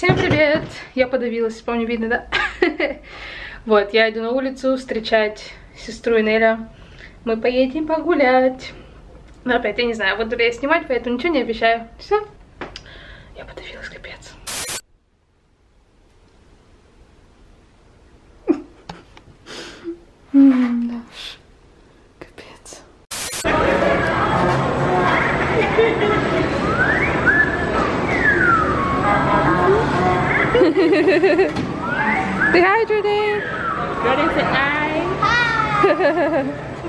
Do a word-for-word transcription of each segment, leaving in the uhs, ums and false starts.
Всем привет! Я подавилась, по мне видно, да? Вот, я иду на улицу встречать сестру и Неля. Мы поедем погулять. Но опять, я не знаю, буду ли я снимать, поэтому ничего не обещаю. Все. Я подавилась, капец. Да уж, капец. Say hi, Jordan. Jordan said hi. Hi.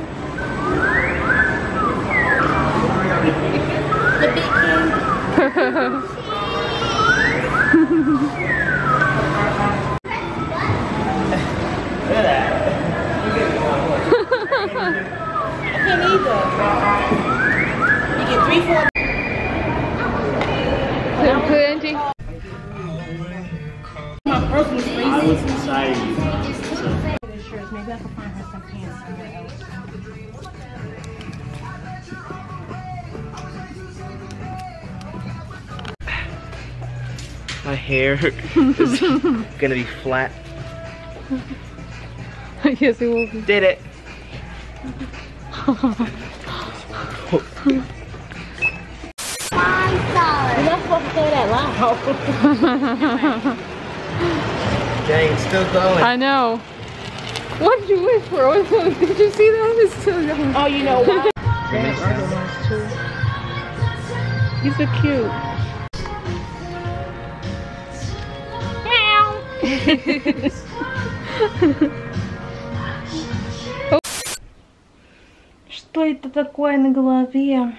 The big king. Look at that. I can't either. You get three, four. Plenty. I was inside you. So. Maybe I can find her some pants somewhere else. My hair is gonna be flat. Yes, it will be. Did it. You're not supposed to say that loud. Dang, it's still going. I know. What did you wish for? Did you see that? It's still going. Oh, you know why? These are cute. Что это такое на голове?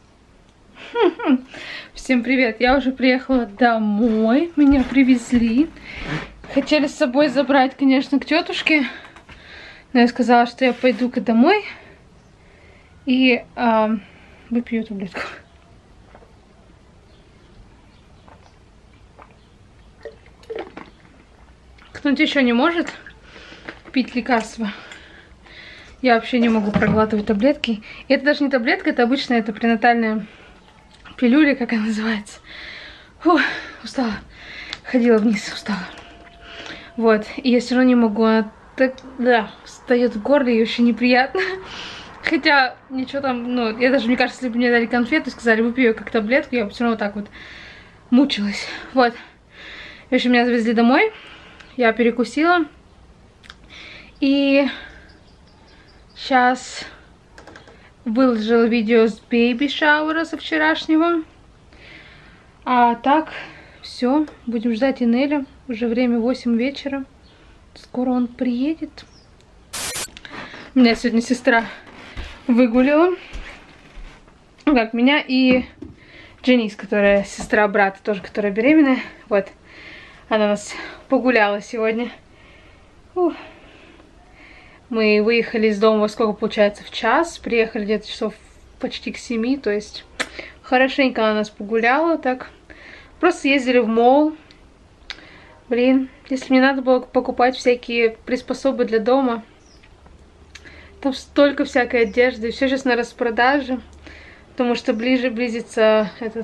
Всем привет! Я уже приехала домой. Меня привезли. Хотели с собой забрать, конечно, к тетушке. Но я сказала, что я пойду-ка домой и э, выпью таблетку. Кто-нибудь еще не может пить лекарства? Я вообще не могу проглатывать таблетки. И это даже не таблетка, это обычная, это пренатальная пилюля, как она называется. Фух, устала. Ходила вниз, устала. Вот, и я все равно не могу. Она так, да, встает в горле и очень неприятно. Хотя, ничего там, ну, я даже, мне кажется, если бы мне дали конфету и сказали, выпей ее как таблетку, я бы все равно вот так вот мучилась. Вот. В общем, меня завезли домой. Я перекусила. И сейчас выложила видео с бэйби-шаура со вчерашнего. А так, все. Будем ждать Инеля. Уже время восемь вечера. Скоро он приедет. Меня сегодня сестра выгулила. Как меня и Дженис, которая сестра брата, тоже которая беременная. Вот. Она нас погуляла сегодня. Ух. Мы выехали из дома во сколько получается? В час. Приехали где-то часов почти к семи. То есть хорошенько она нас погуляла. Так. Просто ездили в молл. Блин, если мне надо было покупать всякие приспособы для дома. Там столько всякой одежды. Все сейчас на распродаже. Потому что ближе близится этот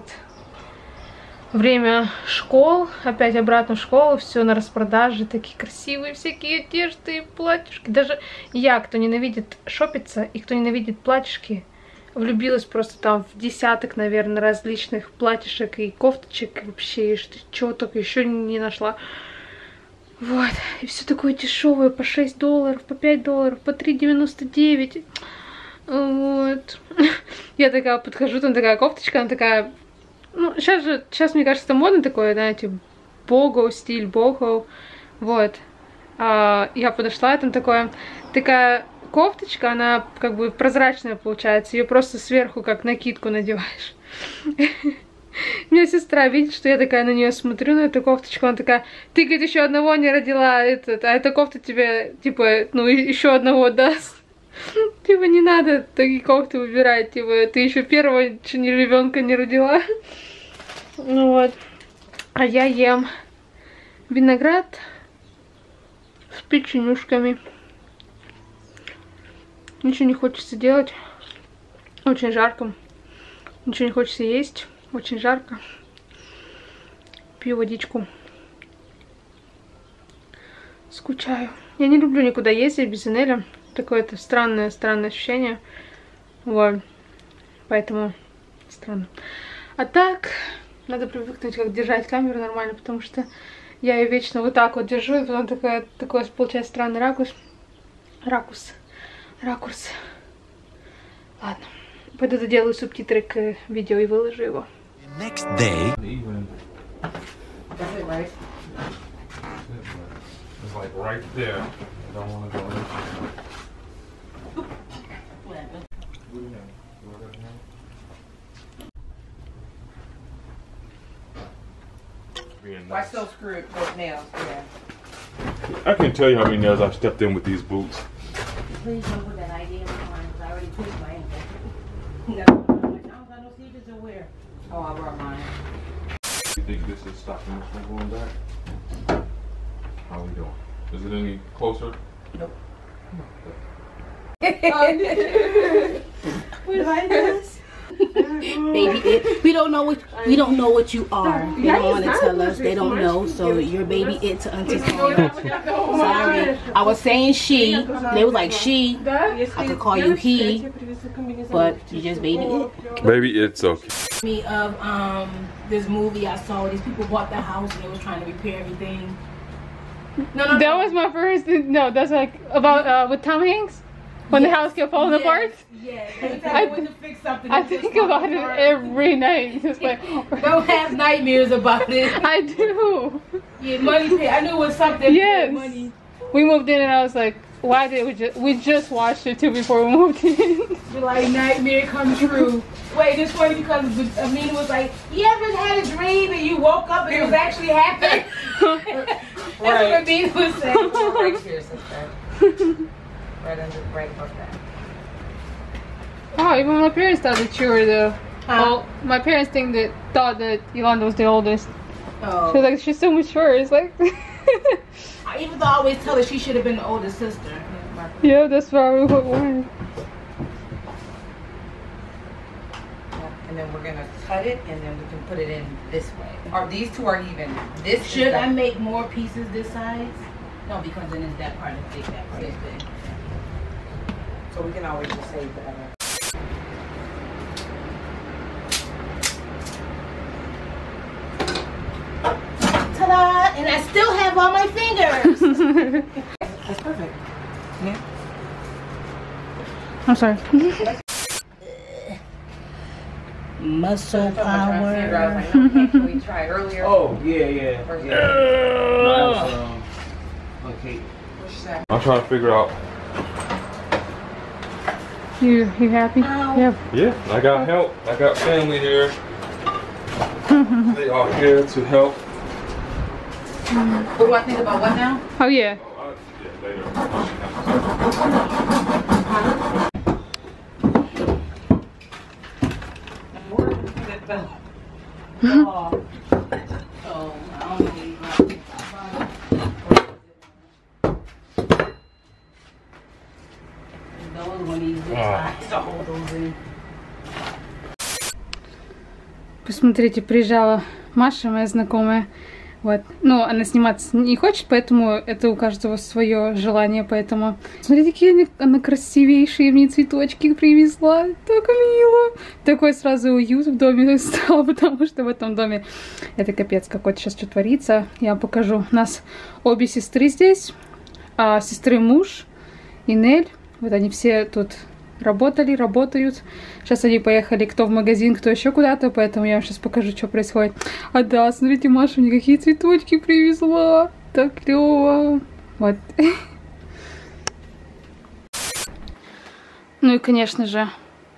время школ. Опять обратно в школу. Все на распродаже. Такие красивые всякие одежды и платьишки. Даже я, кто ненавидит шопиться и кто ненавидит платьишки, влюбилась просто там в десяток, наверное, различных платьишек и кофточек. И вообще, и что, чего только еще не нашла. Вот. И все такое дешевое. По шесть долларов, по пять долларов, по три девяносто девять. Вот. Я такая подхожу, там такая кофточка, она такая... Ну, сейчас же, сейчас, мне кажется, это модно такое, знаете, бого, стиль, бого. Вот. А, я подошла, там такое, такая кофточка, она как бы прозрачная получается. Ее просто сверху как накидку надеваешь. У меня сестра видит, что я такая на нее смотрю, на эту кофточку, она такая, ты, говорит, еще одного не родила, этот, а эта кофта тебе, типа, ну, еще одного даст. Типа, не надо такие кофты выбирать, типа, ты еще первого ребенка не родила. Ну вот. А я ем виноград с печенюшками. Ничего не хочется делать. Очень жарко. Ничего не хочется есть. Очень жарко. Пью водичку. Скучаю. Я не люблю никуда ездить без Инеля. Такое-то странное, странное ощущение. Вот. Поэтому странно. А так, надо привыкнуть, как держать камеру нормально, потому что я ее вечно вот так вот держу, и потом такой, такой получается странный ракурс. Ракурс. Ракурс. Ладно. Пойду доделаю субтитры к видео и выложу его. Next day. That's it, right? It's like right there. I don't want to go in. I still screwed both nails, yeah. I can't tell you how many nails I've stepped in with these boots. Please don't put that idea in my mind because I already tweaked my ankle. No, I don't got no sneakers to wear. Oh, I brought mine. You think this is stopping us from going back? How we doing? Is it any closer? Nope. Baby, it, we don't know what we don't know what you are. They don't want to tell us. They don't know. So you're baby it to Auntie Sonia. Sorry, I was saying she. They was like she. I could call you he, but you just baby it. Baby, it's okay. Me of um this movie I saw. These people bought the house and they was trying to repair everything. No, no, That no. was my first. No, that's like about uh, with Tom Hanks when Yes. the house kept falling Yes. apart. Yes. Every time I- I went to fix something, I it just think falls about it apart. every night. It's like Don't have nightmares about it. I do. Yeah, money pit. I knew it was something. Yes. Money. We moved in and I was like, why did we just? We just watched it too before we moved in. You're like nightmare come true. Wait, it's funny because Amina was like, you ever had a dream and you woke up and it was actually happening? That's what Amina was saying. Right here, sister. Right under, right above that. Oh, even my parents thought that you were the. Huh? Oh, my parents think that thought that Yolanda was the oldest. Oh. She was like, she's so mature. It's like, I even though I always tell her she should have been the older sister. yeah, that's probably what won. And then we're gonna cut it, and then we can put it in this way. Or these two are even. This is Should the- I make more pieces this size? No, because then it's that part is big, that part is big. So we can always just save the other. Ta-da! And I still have all my fingers. That's perfect. Yeah. I'm sorry. Muscle Sandra, I power. was like, okay, can we try earlier? Oh, yeah, yeah. First yeah. No, that was, um, okay. Which side? I'm trying to figure out. You you happy? Yeah. Yeah, I got help. I got family here. They are here to help. What do I think about what now? Oh yeah. Oh, I- yeah, later. Oh, oh, I don't believe that. Those one of these big Ah. sides to hold those in. Посмотрите, приезжала Маша, моя знакомая. Вот. Ну, она сниматься не хочет, поэтому это у каждого свое желание, поэтому... Смотрите, какие они, она красивейшие мне цветочки привезла. Так мило. Такой сразу уют в доме стал, потому что в этом доме это капец какой-то сейчас что творится. Я вам покажу. У нас обе сестры здесь, а сестры муж и Нель. Вот они все тут работали, работают. Сейчас они поехали кто в магазин, кто еще куда-то, поэтому я вам сейчас покажу, что происходит. А да, смотрите, Маша мне какие цветочки привезла. Так клево. Вот. Ну и, конечно же,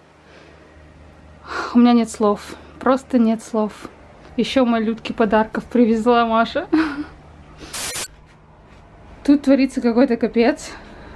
у меня нет слов. Просто нет слов. Еще малютки подарков привезла Маша. Тут творится какой-то капец.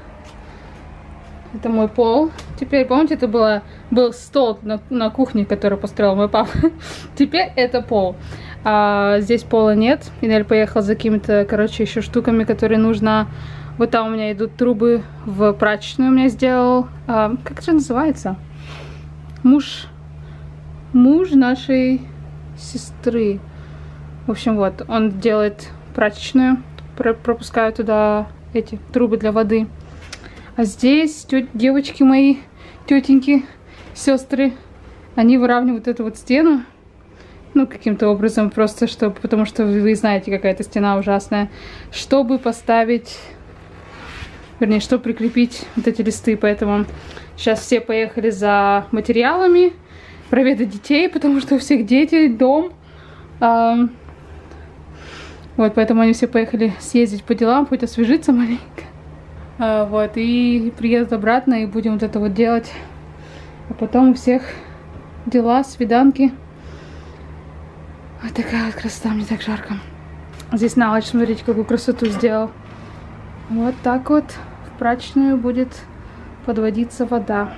Это мой пол. Теперь, помните, это было, был стол на, на кухне, который построил мой папа. Теперь это пол. А здесь пола нет. Инель поехал за какими-то, короче, еще штуками, которые нужно. Вот там у меня идут трубы в прачечную у меня сделал. А, как это называется? Муж. Муж нашей сестры. В общем, вот, он делает прачечную. пропускаю туда эти трубы для воды. А здесь тет, девочки мои, тетеньки, сестры, они выравнивают эту вот стену. Ну, каким-то образом, просто чтобы, потому что вы знаете, какая-то стена ужасная. Чтобы поставить, вернее, чтобы прикрепить вот эти листы. Поэтому сейчас все поехали за материалами, проведать детей, потому что у всех дети, дом. А, вот, поэтому они все поехали съездить по делам, хоть освежиться маленько. А, вот, и приедут обратно, и будем вот это вот делать. А потом у всех дела, свиданки. Вот такая вот красота, мне так жарко. Здесь Налыч, смотрите, какую красоту сделал. Вот так вот в прачечную будет подводиться вода.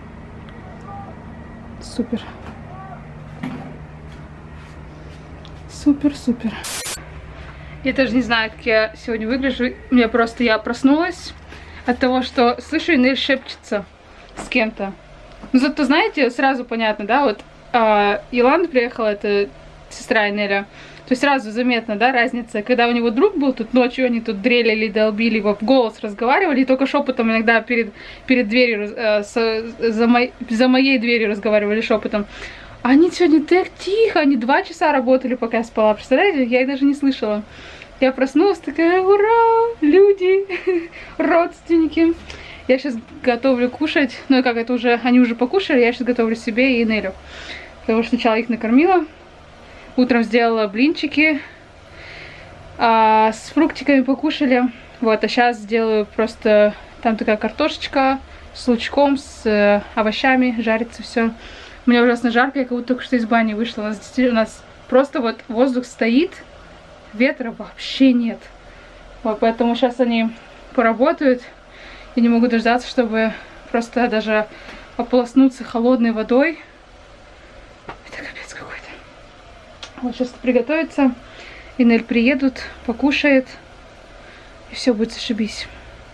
Супер. Супер, супер. Я даже не знаю, как я сегодня выгляжу. Мне просто, я проснулась от того, что слышу, Инель шепчется с кем-то. Но зато, знаете, сразу понятно, да, вот э, Йоланда приехала, это сестра Инеля. То есть сразу заметно, да, разница. Когда у него друг был, тут ночью они тут дрелили, долбили его, в голос разговаривали, и только шепотом иногда перед, перед дверью, э, с, за, мой, за моей дверью разговаривали шепотом. Они сегодня так тихо, они два часа работали, пока я спала. Представляете, я их даже не слышала. Я проснулась, такая, ура, люди, родственники. Я сейчас готовлю кушать, ну и как это уже, они уже покушали, я сейчас готовлю себе и Нелю. Потому что сначала их накормила, утром сделала блинчики, а с фруктиками покушали. Вот, а сейчас сделаю просто, там такая картошечка с лучком, с э, овощами, жарится все. Мне ужасно жарко, я как будто только что из бани вышла. У нас, у нас просто вот воздух стоит, ветра вообще нет. Вот, поэтому сейчас они поработают. Я не могу дождаться, чтобы просто даже ополоснуться холодной водой. Это капец какой-то. Вот сейчас приготовится. Инель приедут, покушает. И все будет зашибись.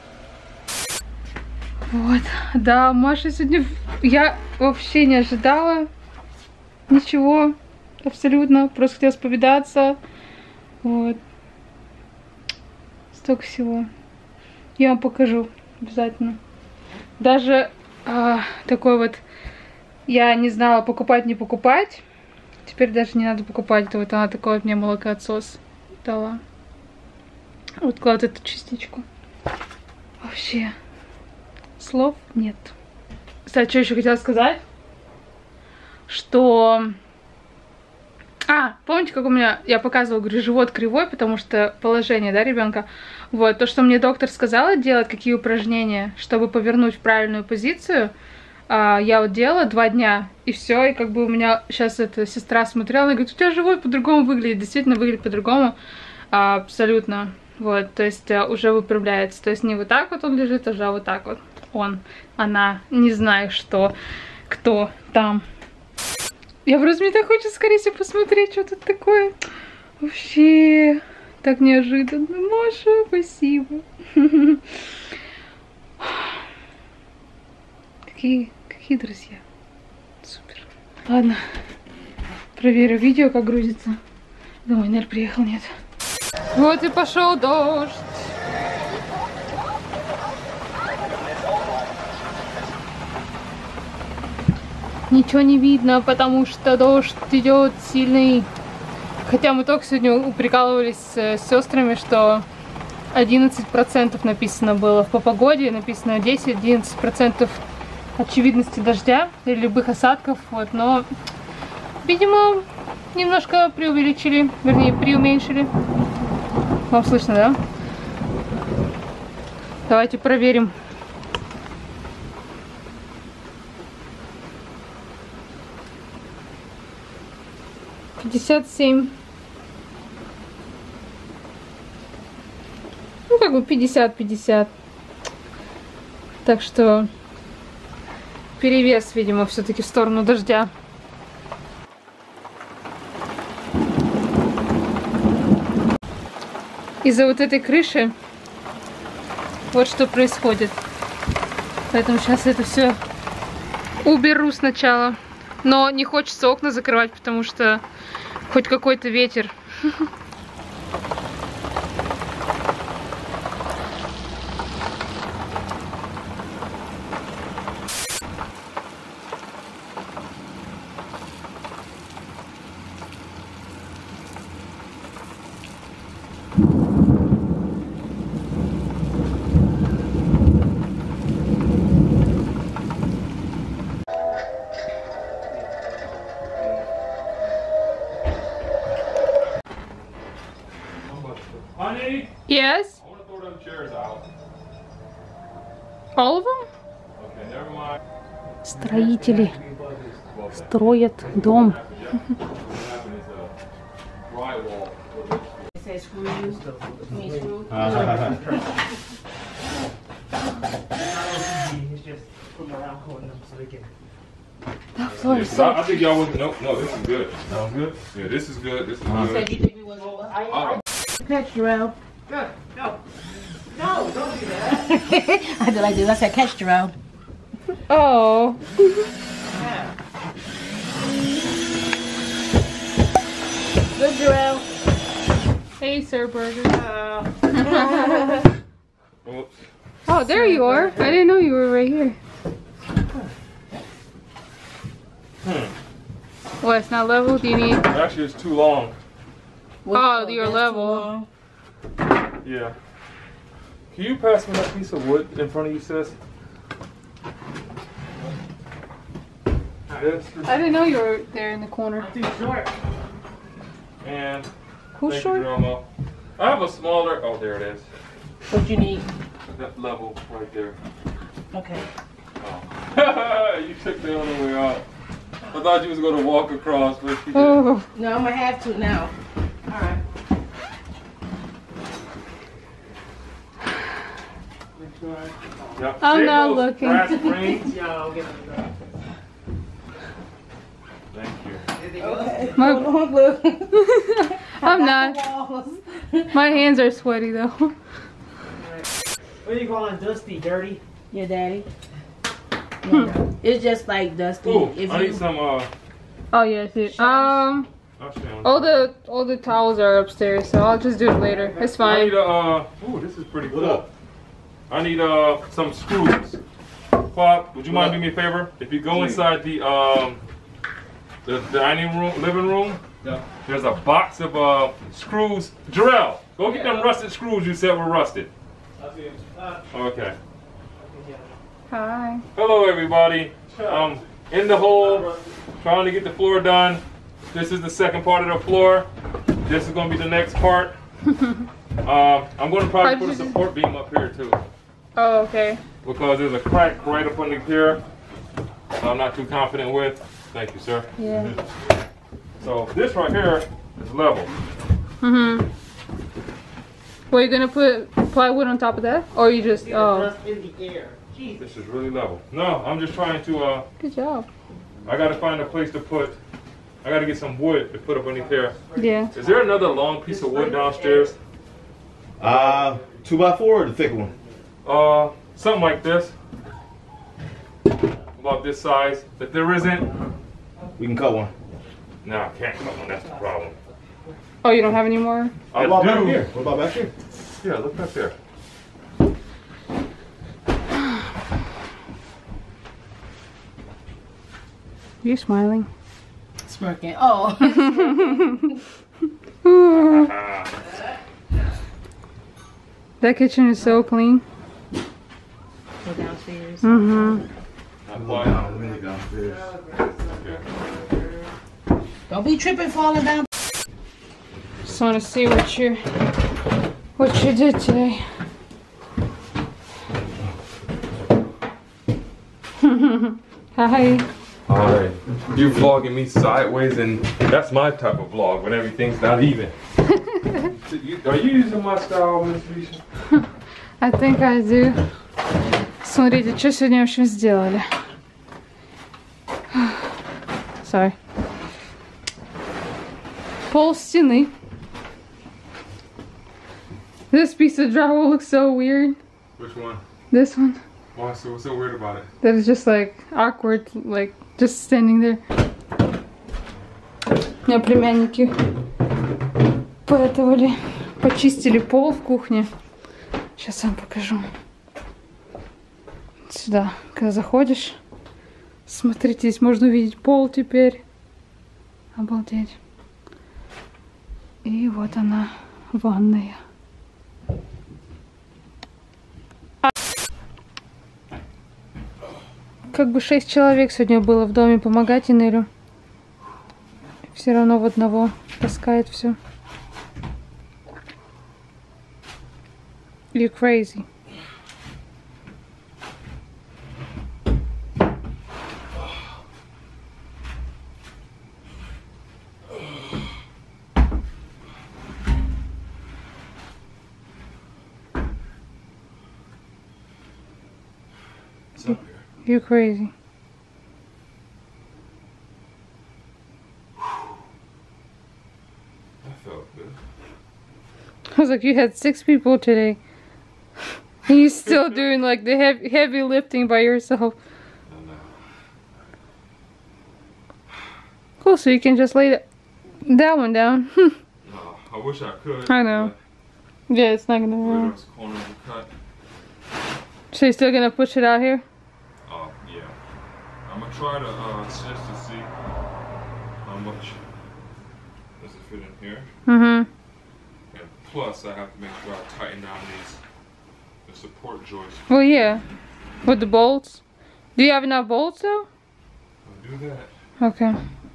Вот. Да, Маша сегодня... Я вообще не ожидала ничего. Абсолютно. Просто хотела повидаться. Вот. Столько всего. Я вам покажу. Обязательно. Даже а, такой вот... Я не знала, покупать, не покупать. Теперь даже не надо покупать. Это вот она такой вот мне молокоотсос дала. Вот кладу эту частичку. Вообще... Слов нет. Кстати, что еще хотела сказать? Что... А, помните, как у меня... Я показывала, говорю, живот кривой, потому что положение, да, ребенка. Вот, то, что мне доктор сказала делать, какие упражнения, чтобы повернуть в правильную позицию, я вот делала два дня, и все, и как бы у меня сейчас эта сестра смотрела, она говорит, у тебя живот по-другому выглядит, действительно выглядит по-другому, абсолютно. Вот, то есть уже выправляется. То есть не вот так вот он лежит, а вот так вот. Он, она, не знаю что, кто там. Я просто, мне так хочется скорее всего посмотреть, что тут такое. Вообще, так неожиданно. Маша, спасибо. Какие, какие друзья. Супер. Ладно, проверю видео, как грузится. Думаю, Нель приехал, нет. Вот и пошел дождь. Ничего не видно, потому что дождь идет сильный. Хотя мы только сегодня прикалывались с сестрами, что одиннадцать процентов написано было по погоде, написано десять-одиннадцать процентов очевидности дождя или любых осадков. Вот, но, видимо, немножко преувеличили, вернее, преуменьшили. Вам слышно, да? Давайте проверим. пятьдесят семь. Ну, как бы пятьдесят-пятьдесят. Так что перевес, видимо, все-таки в сторону дождя. Из-за вот этой крыши вот что происходит. Поэтому сейчас это все уберу сначала. Но не хочется окна закрывать, потому что хоть какой-то ветер. Yes? I want to throw them chairs out. All of them? Okay, never mind. Строители строят дом. Drywall. It says screw you. I mean screw. It's just putting around holding them so they can. That floor Yeah, is 'cause so. I, I think y'all was no, no. This is good. Sounds good. Yeah, this is good. This is You good. said you think we was over? Uh, Catch Jarrell. Good. No. No, don't do that. I did like this. I said catch Jarrell. Oh. Yeah. Good Jarrell. Hey, Sir Burger. Oops. Oh, there you are. I didn't know you were right here. Hmm. What? It's not level? Do you need? Actually, it's too long. Oh, your level. Yeah. Can you pass me that piece of wood in front of you, sis? This I didn't know you were there in the corner. Too short. and Who's thank short? you, Drama. I have a smaller. Oh, there it is. What you need? That level right there. Okay. Oh. You took me on the way out. I thought you was gonna walk across, but you didn't. Oh. No, I'm gonna have to now. All right. Yep. I'm Save not those looking. brass rings. Yeah, I'll get it. Thank you. Okay. My- Hold on, look. I'm not. Walls. My hands are sweaty though. What are you calling Dusty? Dirty? Your daddy. Yeah. It's just like Dusty. Ooh, If I you need some. Uh, Oh yes. It, um. I'll show you. All the all the towels are upstairs, so I'll just do it later. It's I need fine. a. Uh, ooh, this is pretty cool. I need uh some screws. Pop, would you mind doing me a favor? If you go inside the um the dining room, living room, Yeah. there's a box of uh screws. Jarrell, go get them rusted screws you said were rusted. I see it. Uh, Okay. Hi. Hello everybody. Um, in the hole, trying to get the floor done. This is the second part of the floor. This is gonna be the next part. um, I'm gonna probably How'd put a you do- support beam up here too, Oh, okay. because there's a crack right up under here. So I'm not too confident with. Thank you, sir. Yeah. So this right here is level. Mhm. Well, you gonna put plywood on top of that, or you just? Oh, Dust in the air. Jesus. This is really level. No, I'm just trying to. Uh, good job. I gotta find a place to put. I gotta get some wood to put up underneath here. Yeah. Is there another long piece of wood downstairs? Uh, two by four or the thick one? Uh, something like this. About this size. If there isn't, We can cut one. no, I can't cut one. That's the problem. Oh, you don't have any more? I What about back do. here? What about back here? Yeah, look up there. You smiling? Smirking. Oh. Ah, That kitchen is so clean. Go downstairs. Mm-hmm. not quite. Down, really downstairs. Okay. Don't be tripping, falling down. Just want to see what you what you did today. Hi. Alright. You vlogging me sideways, and that's my type of vlog when everything's not even. So you- Are you using my style, Miss Risha? I think I do. Смотрите, что сегодня в общем сделали. Sorry. Пол стены. This piece of drywall looks so weird. Which one? This one. Why so what's so weird about it? That is just like awkward, like just standing there. У меня племянники поэтовали, почистили пол в кухне. Сейчас вам покажу. Сюда, когда заходишь, смотрите, здесь можно увидеть пол теперь. Обалдеть. И вот она, ванная. Как бы шесть человек сегодня было в доме помогать Инелю. Все равно в одного таскает все. You're crazy. It's up here. You're crazy. That felt good. I was like, you had six people today. And you're still doing like the heavy, heavy lifting by yourself. I know. Cool, so you can just lay that, that one down. No, I wish I could. I know. Yeah, it's not gonna Right work. on the corner of the cut. So you're still gonna push it out here? Oh, yeah. I'm gonna try to uh, just to see how much does it fit in here. Mm-hmm. And plus, I have to make sure I tighten down these the support joists. Well, yeah. With the bolts. Do you have enough bolts though? I'll do that. Okay.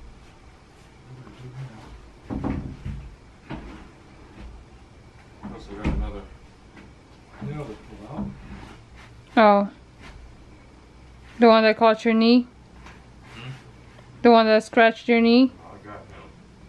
Also got another nail to pull out. Oh. The one that caught your knee? Hmm? The one that scratched your knee? Oh, I got him.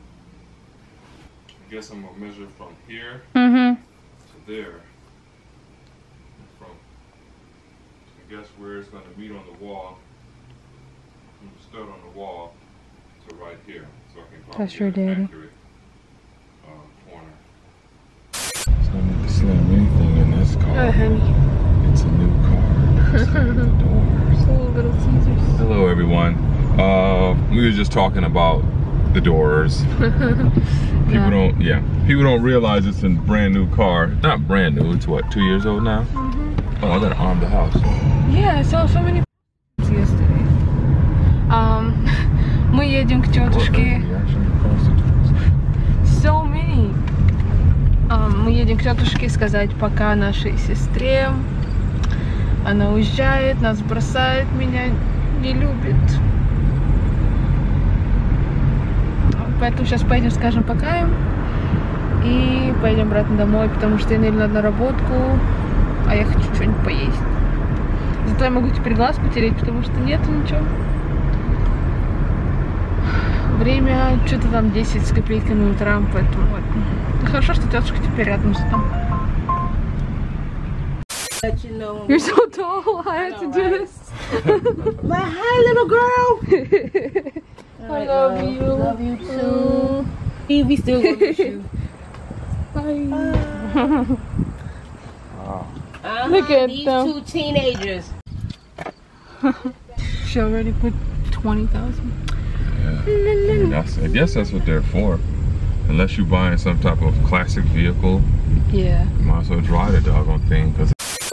I guess I'm gonna measure from here Mm-hmm. to there. And from, I guess where it's gonna meet on the wall, from the stud on the wall to right here, so I can probably That's your get an daddy. accurate uh, corner. So I need to slam anything in this car. honey. It's a new car. Slam the doors. Cool little Caesars. Hello, everyone. Uh, we were just talking about the doors. People Yeah. don't, yeah. People don't realize it's a brand new car. Not brand new. It's what, two years old now? Mm-hmm. Oh, I gotta arm the house. Yeah, I saw so many yesterday. Um, мы едем к тетушке. So many. Um, мы едем к тетушке сказать пока нашей сестре. Она уезжает, нас бросает, меня не любит. Поэтому сейчас поедем, скажем пока им. И поедем обратно домой, потому что Энель надо на работку, а я хочу что-нибудь поесть. Зато я могу теперь глаз потереть, потому что нету ничего. Время что-то там десять с копейками утра, поэтому вот. Ну, хорошо, что тетушка теперь рядом с нами. Let you know. You're so tall, I had to do this. My hi, little girl. I love you. Love you too. We still gonna miss you. Bye. Uh-huh, Look at these them. two teenagers. She already put twenty thousand. Yeah. That's, I guess that's what they're for. Unless you're buying some type of classic vehicle, Yeah. you might as well drive the doggone thing. Cause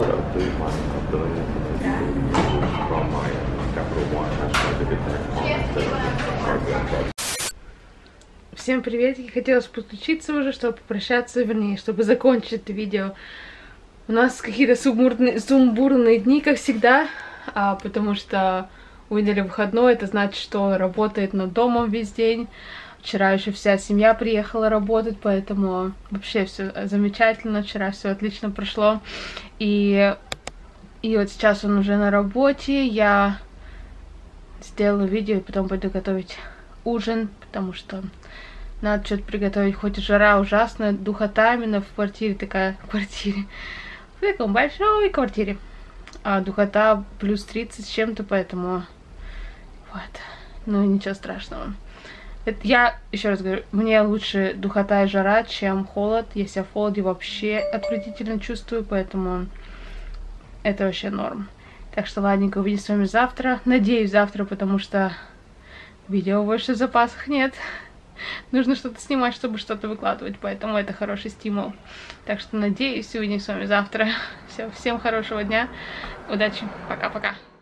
Всем приветики, хотелось подключиться уже, чтобы попрощаться, вернее, чтобы закончить это видео. У нас какие-то сумбурные, сумбурные дни, как всегда, а, потому что у Энели выходной, это значит, что он работает над домом весь день. Вчера еще вся семья приехала работать, поэтому вообще все замечательно, вчера все отлично прошло. И, и вот сейчас он уже на работе, я сделаю видео и потом пойду готовить ужин, потому что надо что-то приготовить, хоть и жара ужасная, духота именно в квартире, такая в квартире, в такой большой квартире, а духота плюс тридцать с чем-то, поэтому вот, ну ничего страшного. Это я, еще раз говорю, мне лучше духота и жара, чем холод, если я в холоде вообще отвратительно чувствую, поэтому это вообще норм. Так что ладненько, увидимся с вами завтра, надеюсь завтра, потому что видео больше в запасах нет. Нужно что-то снимать, чтобы что-то выкладывать, поэтому это хороший стимул. Так что надеюсь, увидимся с вами завтра. Все, всем хорошего дня, удачи, пока-пока.